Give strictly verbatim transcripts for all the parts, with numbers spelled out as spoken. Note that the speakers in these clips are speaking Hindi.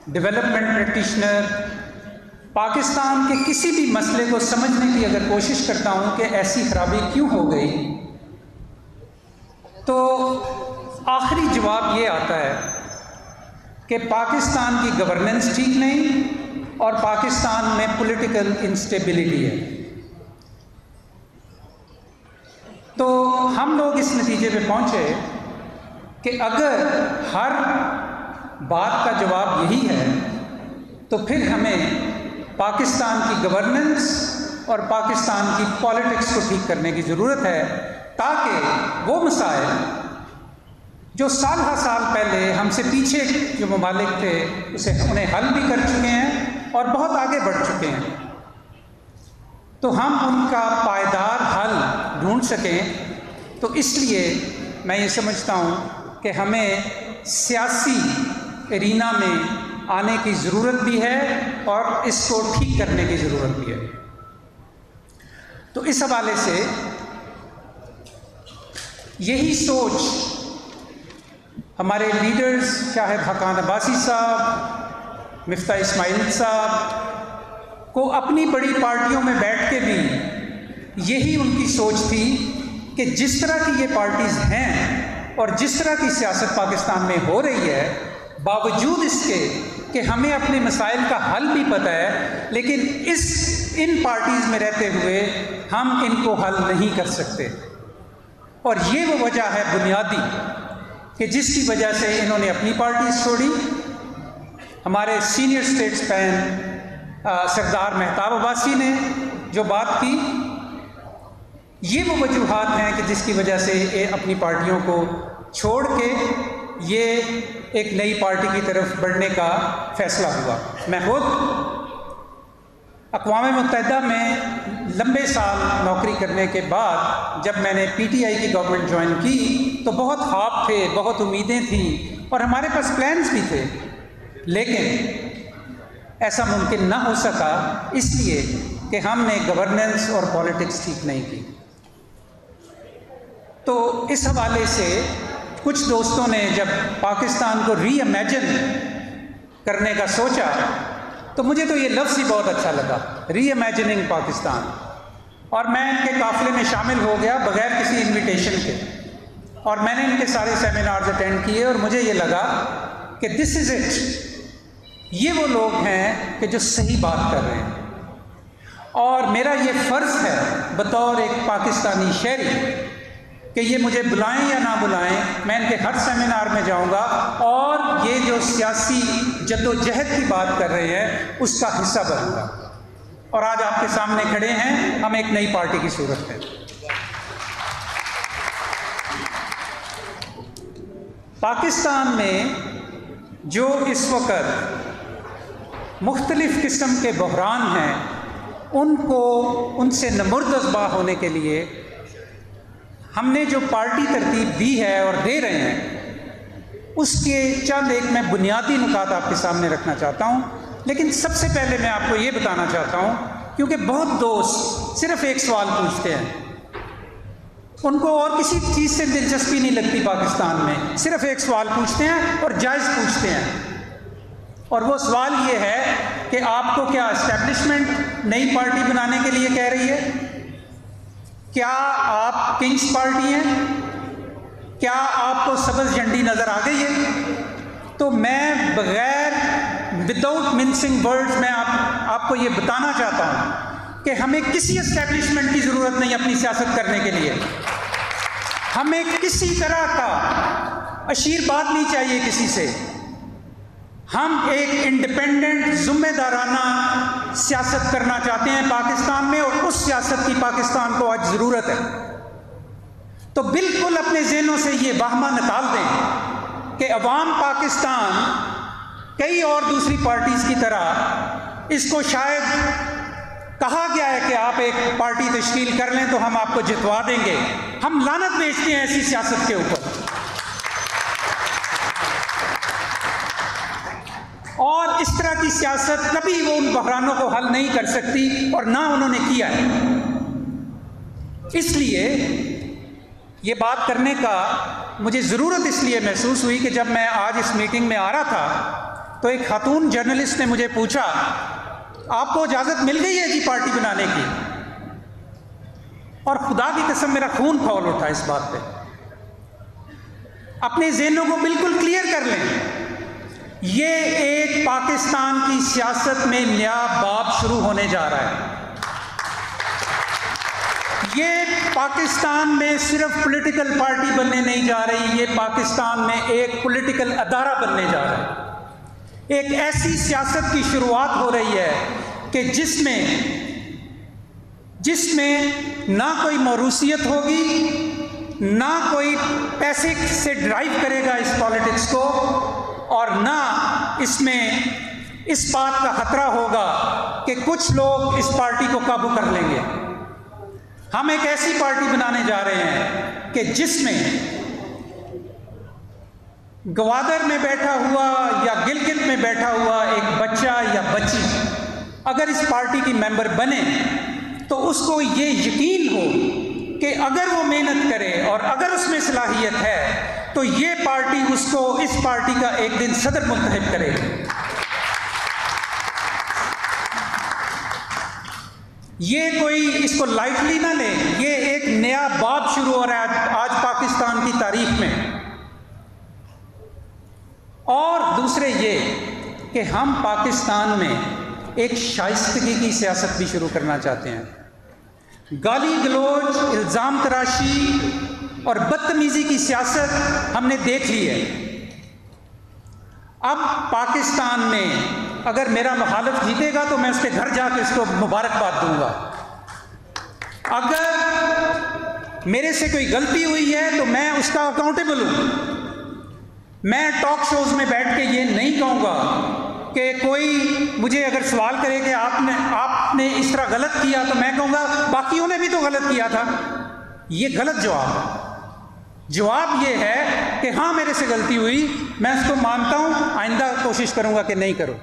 डेवलपमेंट प्रैक्टिशनर, पाकिस्तान के किसी भी मसले को समझने की अगर कोशिश करता हूँ कि ऐसी खराबी क्यों हो गई, तो आखिरी जवाब ये आता है कि पाकिस्तान की गवर्नेंस ठीक नहीं और पाकिस्तान में पॉलिटिकल इंस्टेबिलिटी है। तो हम लोग इस नतीजे पे पहुँचे कि अगर हर बात का जवाब यही है तो फिर हमें पाकिस्तान की गवर्नेंस और पाकिस्तान की पॉलिटिक्स को ठीक करने की ज़रूरत है, ताकि वो मसाइल जो साल हर साल पहले हमसे पीछे जो ममालिक थे उसे उन्हें हल भी कर चुके हैं और बहुत आगे बढ़ चुके हैं, तो हम उनका पायदार हल ढूंढ सकें। तो इसलिए मैं ये समझता हूँ कि हमें सियासी एरिना में आने की ज़रूरत भी है और इसको ठीक करने की ज़रूरत भी है। तो इस हवाले से यही सोच हमारे लीडर्स शाहिद हकान अब्बासी साहब, मिफ्ता इस्माइल साहब को अपनी बड़ी पार्टियों में बैठ के भी यही उनकी सोच थी कि जिस तरह की ये पार्टीज़ हैं और जिस तरह की सियासत पाकिस्तान में हो रही है, बावजूद इसके कि हमें अपने मसाइल का हल भी पता है, लेकिन इस इन पार्टीज़ में रहते हुए हम इनको हल नहीं कर सकते। और ये वो वजह है बुनियादी कि जिसकी वजह से इन्होंने अपनी पार्टीज छोड़ी। हमारे सीनियर स्टेट्समैन सरदार मेहताब अब्बासी ने जो बात की, ये वो वजूहात हैं कि जिसकी वजह से ये अपनी पार्टियों को छोड़ के ये एक नई पार्टी की तरफ बढ़ने का फ़ैसला हुआ। मैं खुद अक़वाम मुत्तहिदा में लंबे साल नौकरी करने के बाद जब मैंने पीटीआई की गवर्नमेंट ज्वाइन की तो बहुत ख्वाब थे, बहुत उम्मीदें थी और हमारे पास प्लान्स भी थे, लेकिन ऐसा मुमकिन ना हो सका इसलिए कि हमने गवर्नेंस और पॉलिटिक्स ठीक नहीं की। तो इस हवाले से कुछ दोस्तों ने जब पाकिस्तान को री इमेजिन करने का सोचा तो मुझे तो ये लफ्ज़ ही बहुत अच्छा लगा, री इमेजिनिंग पाकिस्तान, और मैं इनके काफ़िले में शामिल हो गया बग़ैर किसी इनविटेशन के, और मैंने इनके सारे सेमिनार्स अटेंड किए और मुझे ये लगा कि दिस इज़ इट, ये वो लोग हैं कि जो सही बात कर रहे हैं। और मेरा ये फ़र्ज़ है बतौर एक पाकिस्तानी शहरी कि ये मुझे बुलाएं या ना बुलाएं, मैं इनके हर सेमिनार में जाऊंगा और ये जो सियासी जद्दोजहद की बात कर रहे हैं उसका हिस्सा बनूंगा। और आज आपके सामने खड़े हैं, हम एक नई पार्टी की सूरत है। पाकिस्तान में जो इस वक्त मुख्तलिफ किस्म के बहरान हैं, उनको उनसे नमुर्दज़बा होने के लिए हमने जो पार्टी तरतीब दी है और दे रहे हैं, उसके चंद एक मैं बुनियादी नुकात आपके सामने रखना चाहता हूँ। लेकिन सबसे पहले मैं आपको ये बताना चाहता हूँ, क्योंकि बहुत दोस्त सिर्फ़ एक सवाल पूछते हैं, उनको और किसी चीज़ से दिलचस्पी नहीं लगती पाकिस्तान में, सिर्फ़ एक सवाल पूछते हैं और जायज़ पूछते हैं। और वो सवाल ये है कि आपको क्या इस्टेब्लिशमेंट नई पार्टी बनाने के लिए कह रही है? क्या आप किंग्स पार्टी हैं? क्या आपको सब्ज़ झंडी नज़र आ गई है? तो मैं बग़ैर विदाउट मिन्सिंग वर्ड्स में आप आपको ये बताना चाहता हूँ कि हमें किसी एस्टेब्लिशमेंट की ज़रूरत नहीं अपनी सियासत करने के लिए। हमें किसी तरह का आशीर्वाद नहीं चाहिए किसी से। हम एक इंडिपेंडेंट ज़िम्मेदाराना सियासत करना चाहते हैं पाकिस्तान में, और उस सियासत की पाकिस्तान को आज ज़रूरत है। तो बिल्कुल अपने ज़हनों से ये वाहमा निकाल दें कि अवाम पाकिस्तान कई और दूसरी पार्टीज़ की तरह, इसको शायद कहा गया है कि आप एक पार्टी तश्कील कर लें तो हम आपको जितवा देंगे। हम लानत भेजते हैं ऐसी सियासत के ऊपर, और इस तरह की सियासत कभी वो उन बहरानों को हल नहीं कर सकती और ना उन्होंने किया है। इसलिए ये बात करने का मुझे ज़रूरत इसलिए महसूस हुई कि जब मैं आज इस मीटिंग में आ रहा था तो एक खातून जर्नलिस्ट ने मुझे पूछा, आपको इजाज़त मिल गई है जी पार्टी बनाने की? और खुदा की कसम मेरा खून खौल उठा इस बात पे। अपने ज़हनों को बिल्कुल क्लियर कर लें, ये एक पाकिस्तान की सियासत में नया बाब शुरू होने जा रहा है। ये पाकिस्तान में सिर्फ पॉलिटिकल पार्टी बनने नहीं जा रही, ये पाकिस्तान में एक पॉलिटिकल अदारा बनने जा रहा है। एक ऐसी सियासत की शुरुआत हो रही है कि जिसमें जिसमें ना कोई मौरूसियत होगी, ना कोई पैसे से ड्राइव करेगा इस पॉलिटिक्स को, और ना इसमें इस बात का खतरा होगा कि कुछ लोग इस पार्टी को काबू कर लेंगे। हम एक ऐसी पार्टी बनाने जा रहे हैं कि जिसमें ग्वादर में बैठा हुआ या गिलगित में बैठा हुआ एक बच्चा या बच्ची अगर इस पार्टी की मेंबर बने तो उसको ये यकीन हो कि अगर वो मेहनत करे और अगर उसमें सलाहियत है तो ये पार्टी उसको इस पार्टी का एक दिन सदर मुंतखब करेगी। ये कोई इसको लाइटली ना ले, ये एक नया बाब शुरू हो रहा है आज पाकिस्तान की तारीख में। और दूसरे ये कि हम पाकिस्तान में एक शाइस्तगी की सियासत भी शुरू करना चाहते हैं। गाली गलोच, इल्ज़ाम तराशी और बदतमीज़ी की सियासत हमने देख ली है। अब पाकिस्तान में अगर मेरा मुखालिफ जीतेगा तो मैं उसके घर जाकर उसको मुबारकबाद दूंगा। अगर मेरे से कोई गलती हुई है तो मैं उसका अकाउंटेबल हूं। मैं टॉक शोज में बैठ के ये नहीं कहूँगा कि कोई मुझे अगर सवाल करे कि आपने आपने इस तरह गलत किया तो मैं कहूँगा बाकियों ने भी तो गलत किया था। ये गलत जवाब है। जवाब ये है कि हाँ मेरे से गलती हुई, मैं उसको मानता हूँ, आइंदा कोशिश करूँगा कि नहीं करूँ।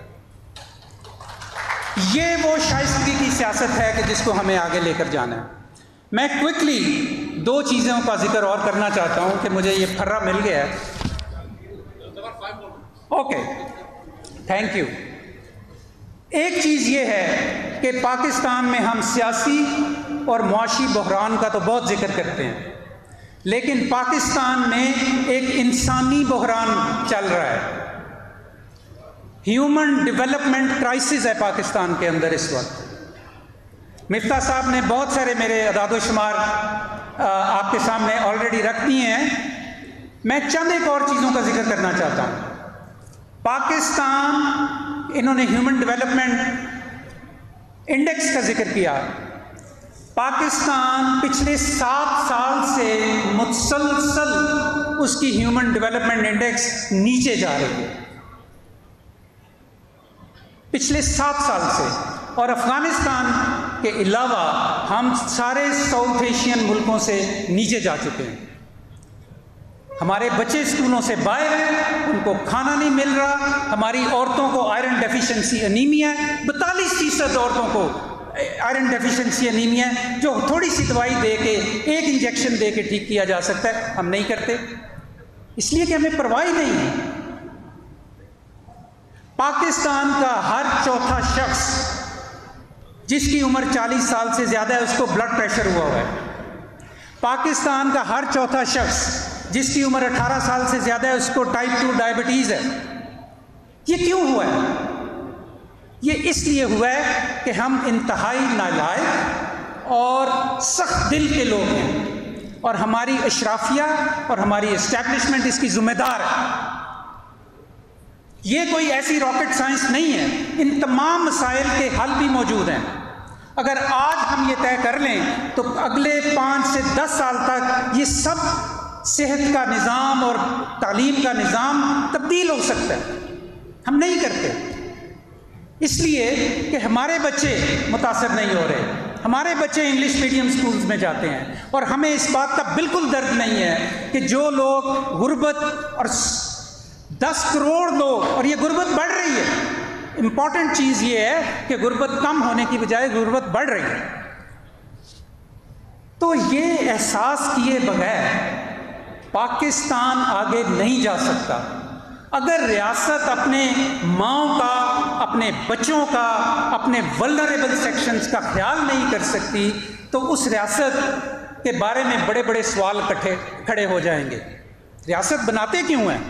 ये वो शाइस्तगी की सियासत है कि जिसको हमें आगे लेकर जाना है। मैं क्विकली दो चीज़ों का जिक्र और करना चाहता हूँ कि मुझे ये फर्रा मिल गया है। Okay, thank you. एक चीज़ ये है कि पाकिस्तान में हम सियासी और मुआशी बहरान का तो बहुत जिक्र करते हैं, लेकिन पाकिस्तान में एक इंसानी बहरान चल रहा है। ह्यूमन डेवलपमेंट क्राइसिस है पाकिस्तान के अंदर इस वक्त। मिफ्ता साहब ने बहुत सारे मेरे अदाद शुमार आपके सामने ऑलरेडी रख दिए हैं। मैं चंद एक और चीज़ों का जिक्र करना चाहता हूँ। पाकिस्तान, इन्होंने ह्यूमन डेवलपमेंट इंडेक्स का जिक्र किया। पाकिस्तान पिछले सात साल से मुसलसल उसकी ह्यूमन डेवलपमेंट इंडेक्स नीचे जा रही है, पिछले सात साल से। और अफगानिस्तान के अलावा हम सारे साउथ एशियन मुल्कों से नीचे जा चुके हैं। हमारे बच्चे स्कूलों से बाहर हैं, उनको खाना नहीं मिल रहा। हमारी औरतों को आयरन डेफिशिएंसी अनीमिया है, बतालीस फीसद औरतों को आयरन डेफिशिएंसी अनीमिया है, जो थोड़ी सी दवाई दे के, एक इंजेक्शन दे के ठीक किया जा सकता है। हम नहीं करते, इसलिए कि हमें परवाह ही नहीं है। पाकिस्तान का हर चौथा शख्स जिसकी उम्र चालीस साल से ज़्यादा है उसको ब्लड प्रेशर हुआ हुआ है। पाकिस्तान का हर चौथा शख्स जिसकी उम्र अठारह साल से ज़्यादा है उसको टाइप टू डायबिटीज़ है। ये क्यों हुआ है? ये इसलिए हुआ है कि हम इंतहाई नालायक और सख्त दिल के लोग हैं, और हमारी अशराफिया और हमारी इस्टेब्लिशमेंट इसकी जिम्मेदार है। ये कोई ऐसी रॉकेट साइंस नहीं है, इन तमाम मसाइल के हल भी मौजूद हैं। अगर आज हम ये तय कर लें तो अगले पाँच से दस साल तक ये सब सेहत का निज़ाम और तालीम का निज़ाम तब्दील हो सकता है। हम नहीं करते, इसलिए कि हमारे बच्चे मुतासर नहीं हो रहे। हमारे बच्चे इंग्लिश मीडियम स्कूल्स में जाते हैं, और हमें इस बात का बिल्कुल दर्द नहीं है कि जो लोग गुर्बत, और दस करोड़ लोग, और ये गुर्बत बढ़ रही है। इम्पॉर्टेंट चीज़ ये है कि गुर्बत कम होने की बजाय गुर्बत बढ़ रही है। तो ये एहसास किए बगैर पाकिस्तान आगे नहीं जा सकता। अगर रियासत अपने माओं का, अपने बच्चों का, अपने वल्नरेबल सेक्शंस का ख्याल नहीं कर सकती तो उस रियासत के बारे में बड़े बड़े सवाल कट्ठे खड़े हो जाएंगे। रियासत बनाते क्यों हैं?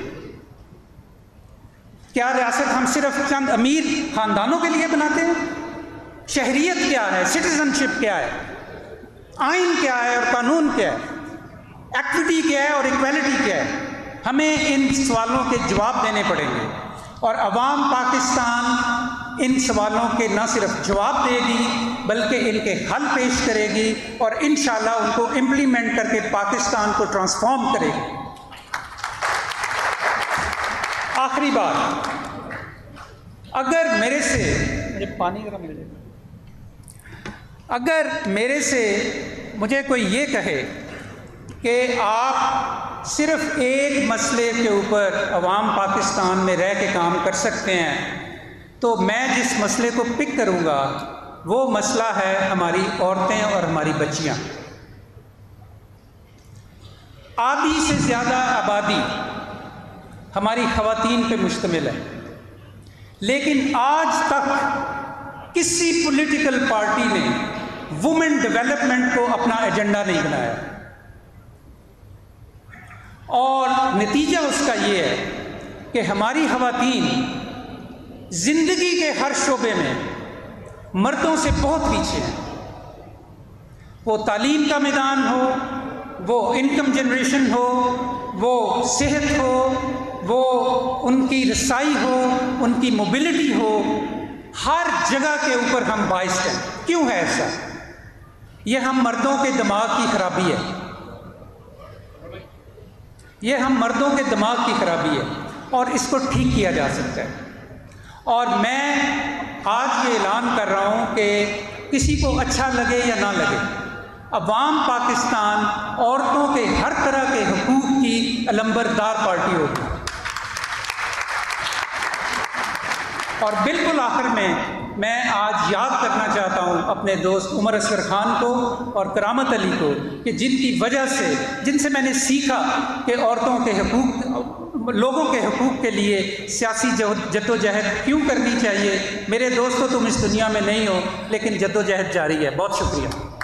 क्या रियासत हम सिर्फ चंद अमीर खानदानों के लिए बनाते हैं? शहरियत क्या है, सिटीजनशिप क्या है, आइन क्या है और कानून क्या है, एक्विटी क्या है और इक्वालिटी क्या है? हमें इन सवालों के जवाब देने पड़ेंगे और अवाम पाकिस्तान इन सवालों के न सिर्फ जवाब देगी बल्कि इनके हल पेश करेगी और इंशाअल्लाह उनको इम्प्लीमेंट करके पाकिस्तान को ट्रांसफॉर्म करेगी। आखिरी बात, अगर मेरे से मुझे पानी जरा मिल जाए, अगर मेरे से मुझे कोई ये कहे कि आप सिर्फ एक मसले के ऊपर अवाम पाकिस्तान में रह के काम कर सकते हैं तो मैं जिस मसले को पिक करूँगा वो मसला है हमारी औरतें और हमारी बच्चियाँ। आधी से ज़्यादा आबादी हमारी ख़वातीन पे मुश्तमिल है, लेकिन आज तक किसी पॉलिटिकल पार्टी ने वुमेन डेवलपमेंट को अपना एजेंडा नहीं बनाया और नतीजा उसका ये है कि हमारी ख़वातीन ज़िंदगी के हर शोबे में मर्दों से बहुत पीछे हैं। वो तालीम का मैदान हो, वो इनकम जनरेशन हो, वो सेहत हो, वो उनकी रसाई हो, उनकी मोबिलिटी हो, हर जगह के ऊपर हम बाइस हैं। क्यों है ऐसा? ये हम मर्दों के दिमाग की खराबी है, ये हम मर्दों के दिमाग की खराबी है और इसको ठीक किया जा सकता है। और मैं आज ये ऐलान कर रहा हूँ कि किसी को अच्छा लगे या ना लगे, अवाम पाकिस्तान औरतों के हर तरह के हुकूक की अलंबरदार पार्टी होगी। और बिल्कुल आखिर में मैं आज याद करना चाहता हूँ अपने दोस्त उमर असगर खान को और करामत अली को कि जिनकी वजह से, जिनसे मैंने सीखा कि औरतों के हुकूक, लोगों के हुकूक के लिए सियासी जद्दोजहद क्यों करनी चाहिए। मेरे दोस्तों, तुम इस दुनिया में नहीं हो लेकिन जद्दोजहद जारी है। बहुत शुक्रिया।